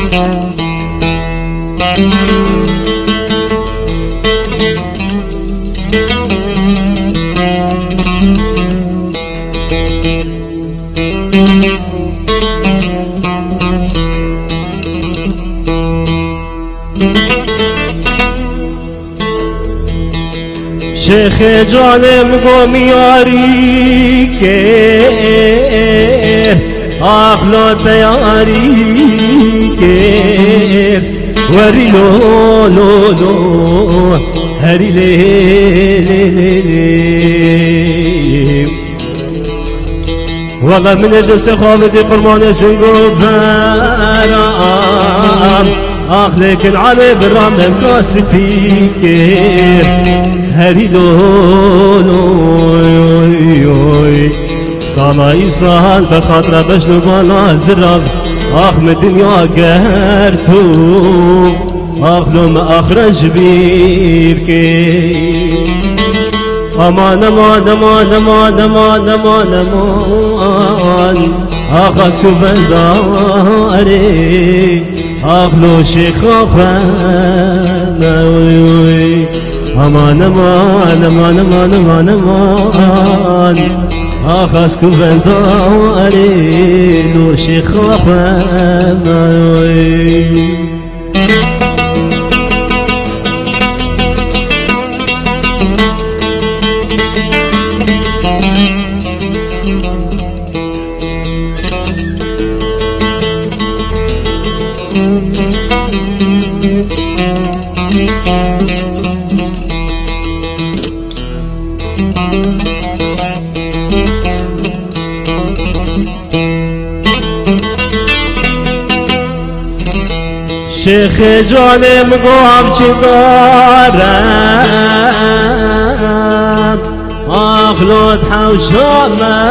شیخ جانم گم یاری که اخلاق یاری که وری لو لو لو هری لی لی لی لی والله من دست خالدی قربان سنگو برام آخ لیکن علی برام نمکاسی پیکر هری لولوی سالای سال بخاطر بشنو بالا زراب آخ من دنیا گر تو آخ لوم اخرج بیر که امان امان امان امان امان امان امان آخ از کفنداری آخ لو شیخ آخوانوی امان امان امان امان امان امان آخ از کفنداری لو شیخ آخوانوی شیخ جانم گوام چی دارم آخلوت حوش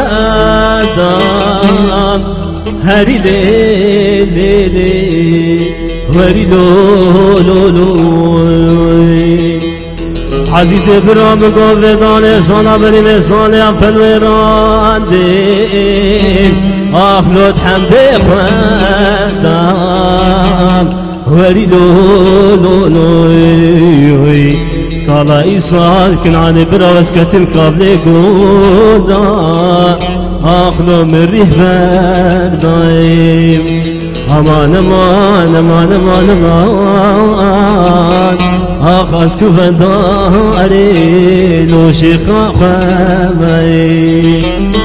آمدم هری لی لی لی وری لو لو لو عزیز برام گوردان سانا بریم سانا پنویراندیم آخلوت هم بخوندم وری لو لو لو صالای سال کنعانی براوز کتن قبل گودا آخلو مریح بردایم امان امان امان امان امان آخ از کفنداری لو شیخا خواهی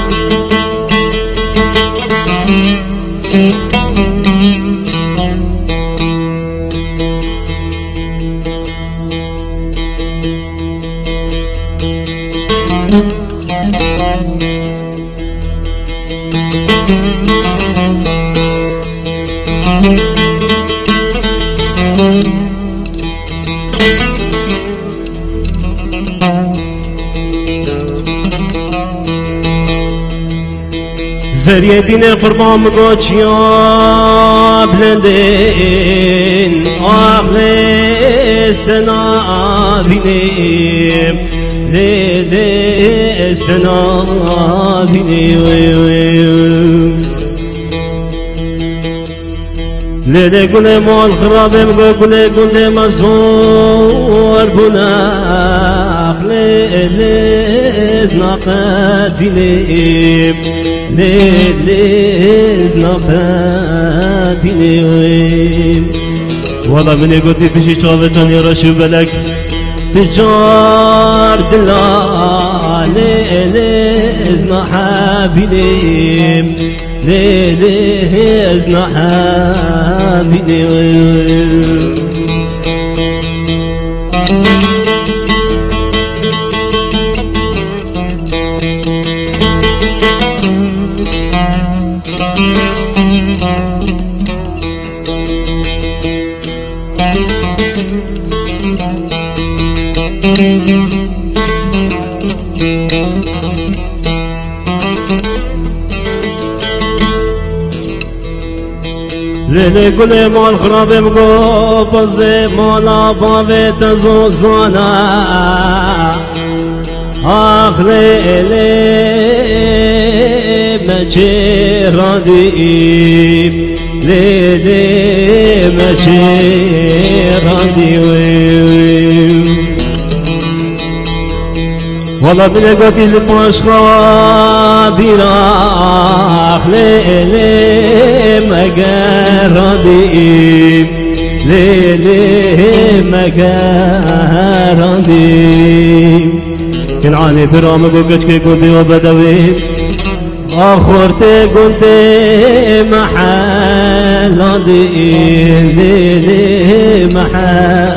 زریه دین قربان مگوچیا بلندین آخلستنا بینیم لیستنا بینیم لیده گل مال خرابه مگو گل گل مزور بناخ لیزنا قدینیم لیزنا قدینیم والله من قلتي بشي شوفتن يا رشو بلك تجار دلا ليزنا حابينيم ليزنا حابينيم لیلی گل مال خرابه مگو بازه مالا باوه تزوزانا آخ لیلی مچه رادیم ليلي ماشي راضي والله بلقاتي المشقى براخ ليلي مقاردي ليلي مقاردي كنعاني برام قوقت كي قلبي وبدوي آخرتي قلتي محل دي ليلي محل